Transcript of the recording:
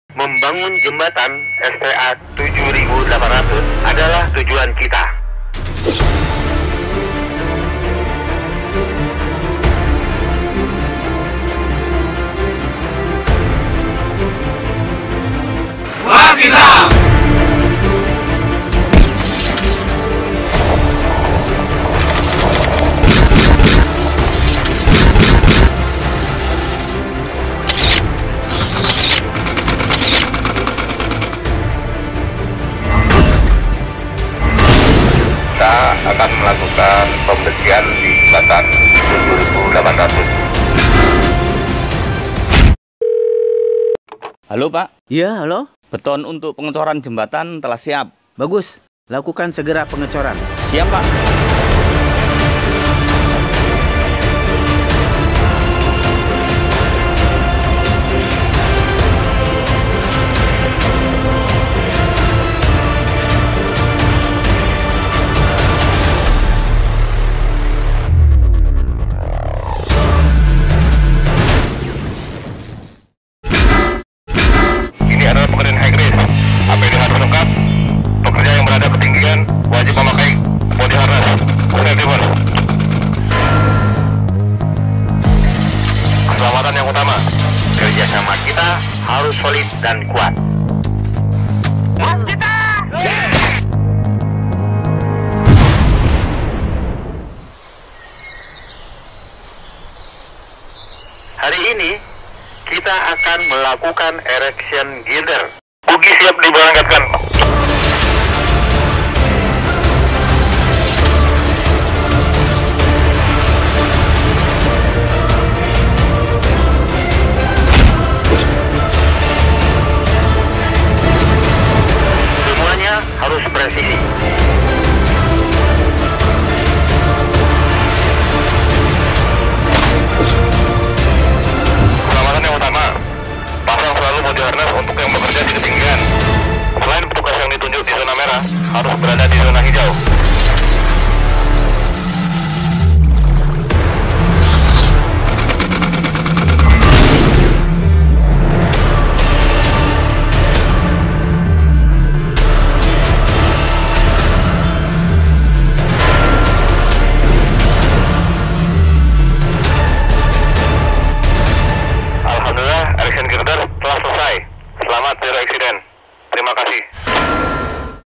Membangun jembatan STA 7800 adalah tujuan kita. Waskita! Kita akan melakukan pembersihan di jembatan 7800. Halo Pak, Ya, halo. beton untuk pengecoran jembatan telah siap. Bagus. Lakukan segera pengecoran. Siap Pak. Ini adalah pekerjaan high risk. APD harus lengkap. Pekerja yang berada ketinggian wajib memakai body harness. Safety first. Keselamatan yang utama. Kerjasama kita harus solid dan kuat. Waskita! Hari ini kita akan melakukan erection girder. Kuki siap diberangkatkan.